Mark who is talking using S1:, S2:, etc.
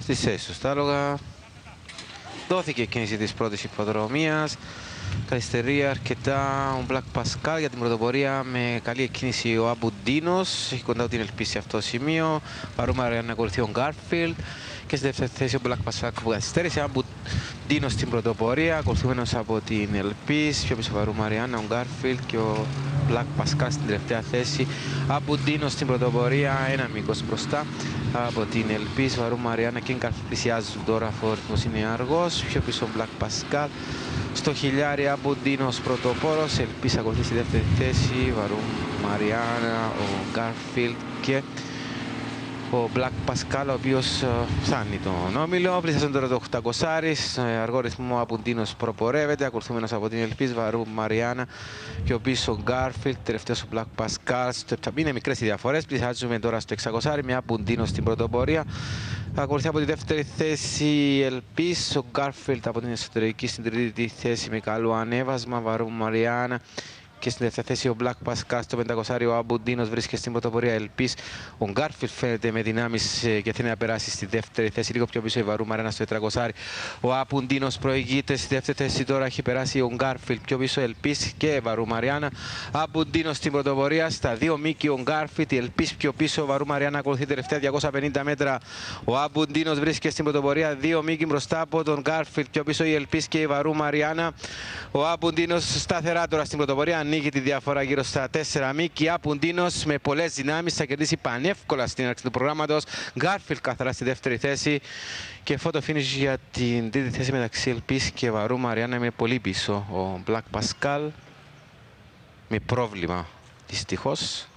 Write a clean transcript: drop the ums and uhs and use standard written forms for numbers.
S1: Στη θέση του στάλογα. Δόθηκε κίνηση της πρώτης υποδρομίας. Καθυστερεί αρκετά ο Black Pascal για την πρωτοπορία με καλή εκκίνηση ο Αμπουντίνος. Έχει κοντά την ελπίση σε αυτό το σημείο. Βαρούμε να ακολουθεί ο Garfield. Και στη δεύτερη θέση ο Black Pascal που καθυστέρησε. Αμπουντίνος στην πρωτοπορία, ακολουθούμενος από την ελπίση. Πιο πίσω Βαρού Μαριάννα, ο Garfield και ο Black Pascal στην τελευταία θέση. Αμπουντίνος στην πρωτοπορία, ένα μήκος μπροστά από την ελπίση. Βαρού Μαριάννα και Garfield πλησιάζουν τώρα, αφού ο ρυθμός είναι αργός. Πιο πίσω ο Black Pascal. Στο χιλιάρι Αμπουντίνος πρωτοπόρος, ελπίση ακολουθεί στη δεύτερη θέση. Βαρού Μαριάννα, ο Garfield και ο Black Pascal, ο οποίος φτάνει τον όμιλο. Πλησιάζουν τώρα το 800. Αργό ρυθμό Αμπουντίνος προπορεύεται, ακολουθούμενος από την ελπίση Βαρού Μαριάννα και ο πίσω ο Garfield, τελευταίος ο Black Pascal. Είναι μικρές οι διαφορές. Πλησιάζουμε τώρα στο 600 με Αμπουντίνος στην πρωτοπορία. Ακολουθεί από τη δεύτερη θέση η ελπίση, ο Garfield από την εσωτερική στην τρίτη θέση με καλό ανέβασμα. Βαρού Μαριάννα. Και στην δεύτερη θέση ο Black Pascal, στο 500 ο Αμπουντίνος βρίσκεται στην πρωτοπορία ελπίς. Ο Garfield φαίνεται με δυνάμεις και θέλει να περάσει στη δεύτερη θέση. Λίγο πιο πίσω η Βαρού Μαριάννα στο 400. Ο Αμπουντίνος προηγείται στη δεύτερη θέση. Τώρα έχει περάσει ο Garfield. Πιο πίσω ελπίς και Βαρού Μαριάννα. Αμπουντίνος στην πρωτοπορία. Στα δύο μήκη ο Garfield. Η ελπίς πιο πίσω. Βαρού Μαριάννα ακολουθεί τελευταία 250 μέτρα. Ο Αμπουντίνος βρίσκεται στην πρωτοπορία. Δύο μήκη μπροστά από τον Garfield. Πιο πίσω η ελπίς και η Βαρού Μαριάννα. Ο Αμπουντίνος σταθερά τώρα στην πρωτοπορία. Ανοίγει τη διαφορά γύρω στα 4 μήκη. Αμπουντίνος με πολλές δυνάμεις θα κερδίσει πανεύκολα στην έναρξη του προγράμματος. Garfield καθαρά στη δεύτερη θέση. Και photo finish για την τρίτη θέση μεταξύ ελπίς και Βαρού Μαριάννα με πολύ πίσω. Ο Black Pascal με πρόβλημα δυστυχώς.